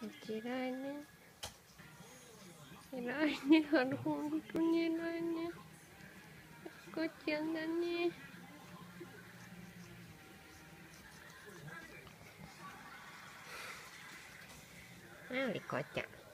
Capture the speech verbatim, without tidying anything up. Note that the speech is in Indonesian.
Kiraannya, kiraannya harus ngikutin nanya kocak dan nih. Nah, dikocak.